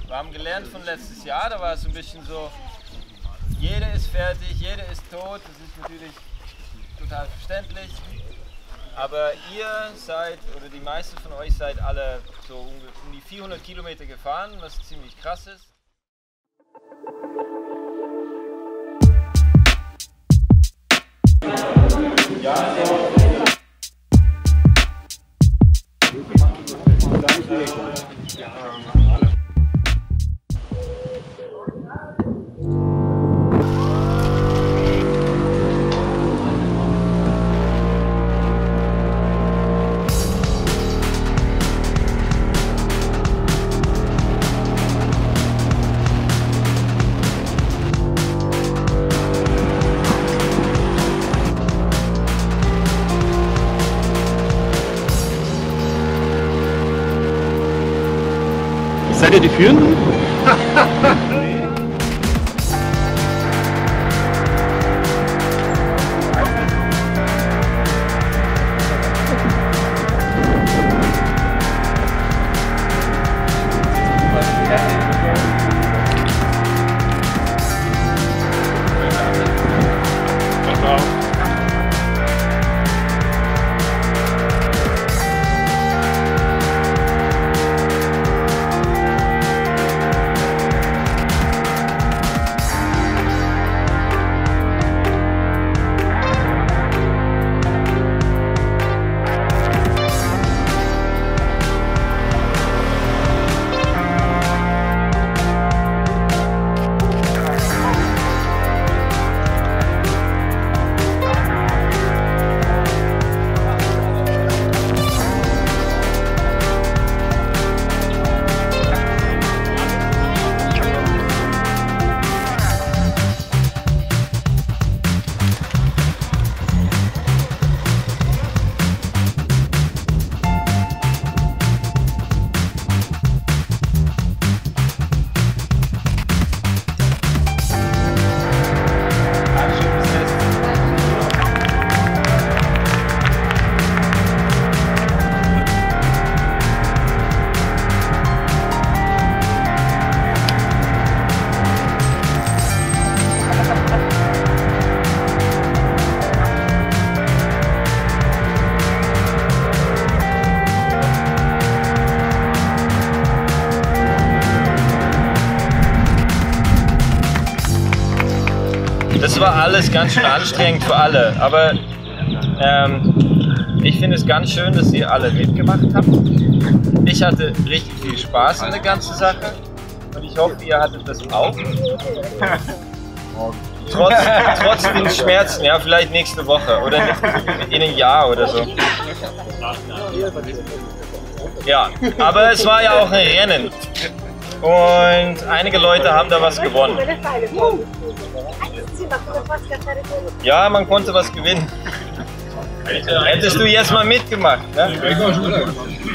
Wir haben gelernt von letztes Jahr, da war es ein bisschen so, jeder ist fertig, jeder ist tot, das ist natürlich total verständlich. Aber ihr seid, oder die meisten von euch seid alle so um die 400 Kilometer gefahren, was ziemlich krass ist. Ja, Seid ihr die Führenden? das war alles ganz schön anstrengend für alle, aber ich finde es ganz schön, dass ihr alle mitgemacht habt. Ich hatte richtig viel Spaß an der ganzen Sache und ich hoffe, ihr hattet das auch. Trotz den Schmerzen, ja, vielleicht nächste Woche oder in einem Jahr oder so. Ja, aber es war ja auch ein Rennen und einige Leute haben da was gewonnen. Ja, man konnte was gewinnen. Hättest du jetzt mal mitgemacht, ne?